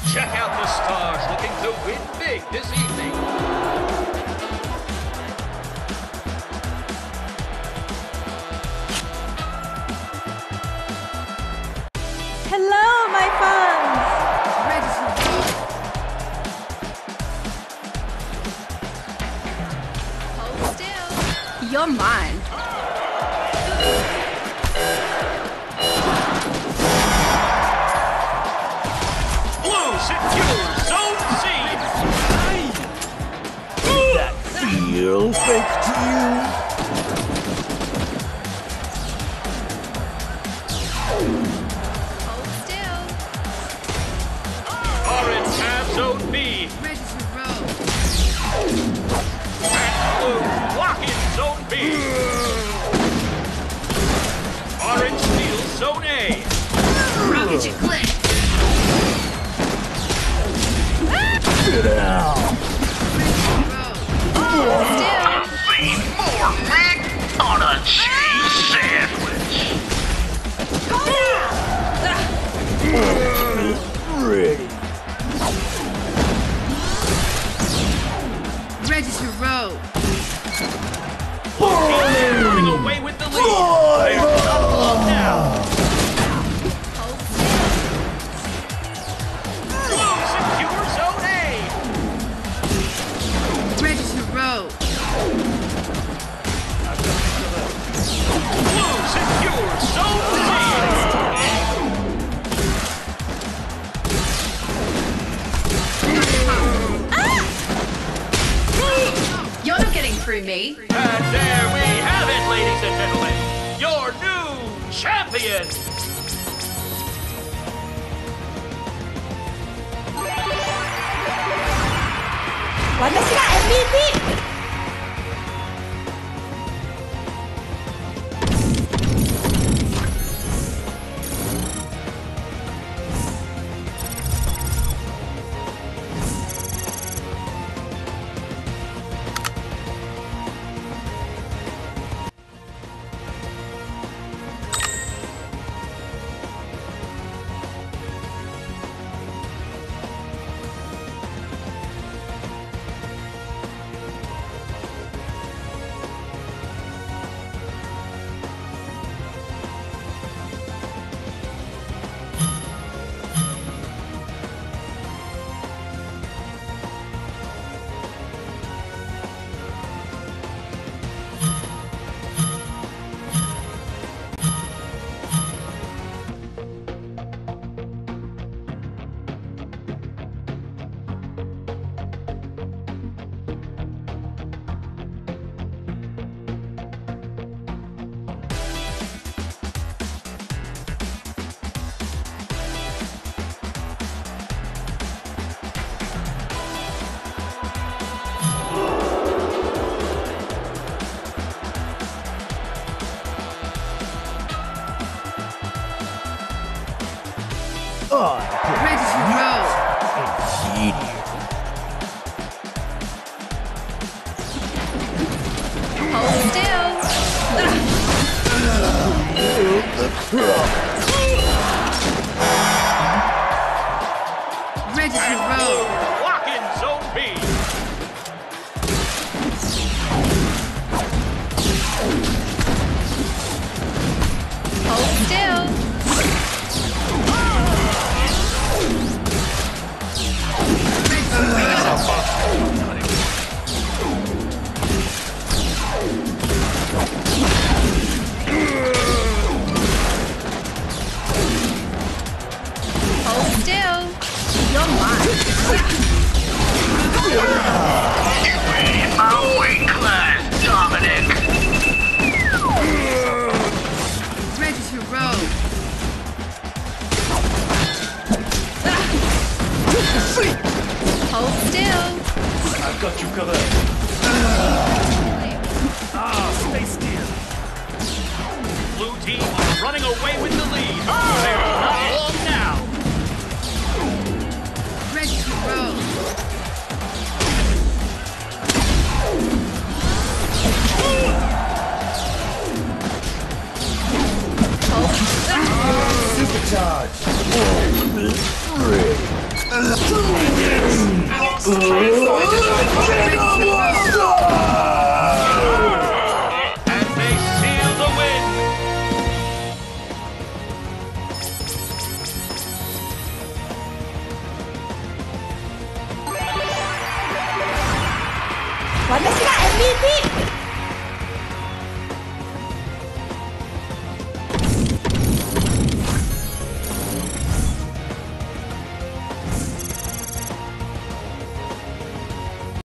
Check out the stars looking to win big this evening. Hello, my fans! Hold still. You're mine. Blue secure zone C. That feel fake to you? Hold still. Orange have zone B. Ready to roll. And blue lock in zone B. Orange steals zone A. Rocket you click. Get out! Hold still. Seen more meat on a cheese sandwich. Ready. Ready to roll. Running away with the lead. They're not long now. Hold still. Blue secure zone A. Ready to roll. Blue secure zone C. You're not getting through me. And there we have it, ladies and gentlemen. Your new champion. Watashi ga MVP! Ready to roll. Hold still. Ready to roll. Lock in zone B. Hold still. Hold still. You're mine. In my weight class, Dominic. Ready to roll. Hold still. I've got you covered. Stay still. Blue team is running away with the lead. They're not long now. Ready to roll. Supercharge. And they seal the win. 완다씨가 MVP!